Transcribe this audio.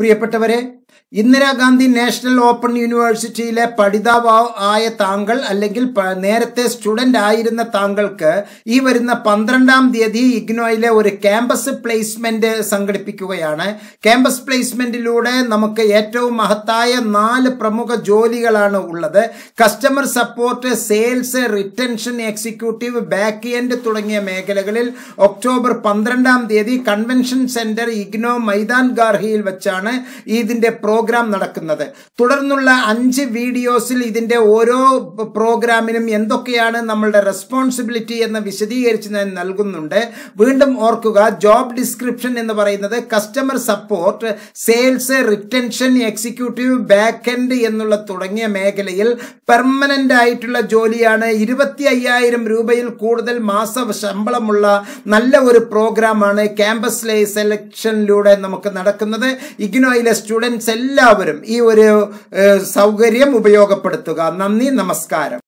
പ്രിയപ്പെട്ടവരെ, Indira Gandhi national open യൂണിവേഴ്സിറ്റിയിലെ പഠിതാവ് ആയ താങ്കൾ അല്ലെങ്കിൽ നേരത്തെ സ്റ്റുഡന്റ് ആയിരുന്ന താങ്കൾക്ക് ഈ വരുന്ന 12-ാം തീയതി ഇഗ്നോയിലെ ഒരു ക്യാമ്പസ് പ്ലേസ്മെന്റ് സംഘടിപ്പിക്കുകയാണ്. ക്യാമ്പസ് പ്ലേസ്മെന്റിലൂടെ നമുക്ക് ഏറ്റവും മഹത്തായ 4 പ്രമുഖ ജോലികളാണ് ഉള്ളത്. Customer support, sales, retention executive, back end തുടങ്ങിയ മേഖലകളിൽ ഒക്ടോബർ 12-ാം തീയതി കൺവെൻഷൻ സെന്റർ ഇഗ്നോ മൈതാൻ ഗാർഹിയിൽ വെച്ചാണ് ഇതിന്റെ പ്രോഗ്രാം നടക്കുന്നത്. തുടർന്നുള്ള 5 വീഡിയോസിൽ ഇതിന്റെ ഓരോ പ്രോഗ്രാമിനും എന്തൊക്കെയാണ് നമ്മളുടെ റെസ്പോൺസിബിലിറ്റി എന്ന് വിശദീകരിച്ച് ഞാൻ നൽകുന്നുണ്ട്. വീണ്ടും ഓർക്കുക, ജോബ് ഡിസ്ക്രിപ്ഷൻ എന്ന് പറയുന്നത് customer support, sales, retention executive, back end എന്നുള്ള തുടങ്ങിയ മേഖലയിൽ പെർമനന്റ് ആയിട്ടുള്ള ജോലിയാണ്. 25,000 രൂപയിൽ കൂടുതൽ മാസ ശമ്പളമുള്ള നല്ല ഒരു പ്രോഗ്രാമാണ് ക്യാമ്പസ് സെലക്ഷനിലൂടെ നമുക്ക് നടക്കുന്നത്. ഇഗ്നോയിലെ സ്റ്റുഡൻസ് എല്ലാവരും ഈ ഒരു സൗകര്യം ഉപയോഗപ്പെടുത്തുക. നന്ദി, നമസ്കാരം.